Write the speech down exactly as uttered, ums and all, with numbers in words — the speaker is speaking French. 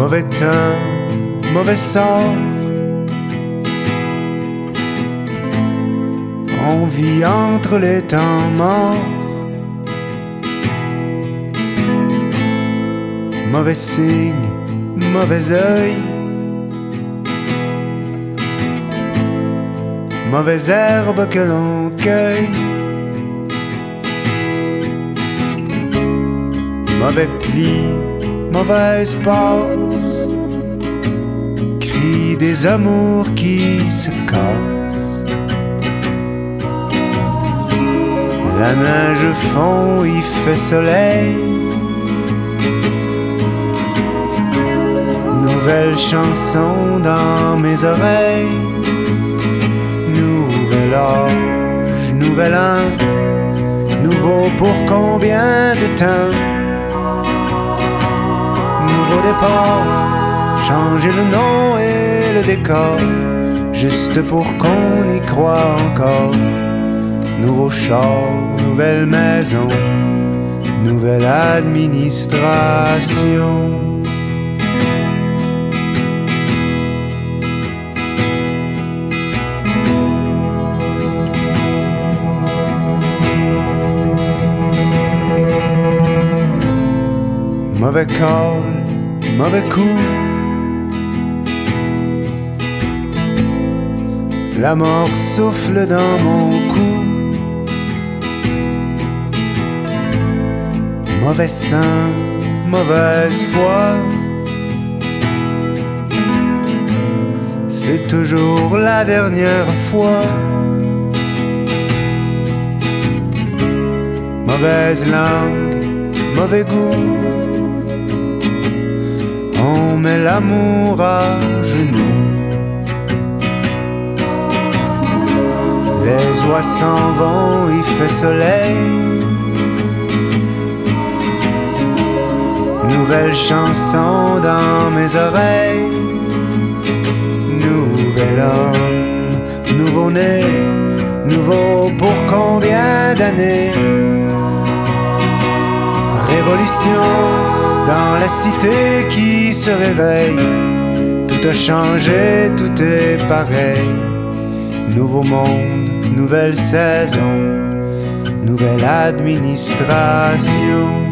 Mauvais temps, mauvais sort. On vit entre les temps morts. Mauvais signe, mauvais œil. Mauvaise herbe que l'on cueille. Mauvais pli, mauvaise passe. Cri des amours qui se cassent. La neige fond, il fait soleil. Nouvelle chanson dans mes oreilles. Nouvel âge, nouvel an. Nouveau pour combien de temps? Nouveau départ, changer le nom et le décor, juste pour qu'on y croit encore. Nouveau char, nouvelle maison, nouvelle administration. Mauvais call, mauvais coup. La mort souffle dans mon cou. Mauvais sang, mauvaise foi. C'est toujours la dernière fois. Mauvaise langue, mauvais goût. On met l'amour à genoux. Les oies s'en vont, il fait soleil. Nouvelle chanson dans mes oreilles. Nouvel homme, nouveau-né. Nouveau pour combien d'années? Révolution dans la cité qui se réveille. Tout a changé, tout est pareil. Nouveau monde, nouvelle saison, nouvelle administration.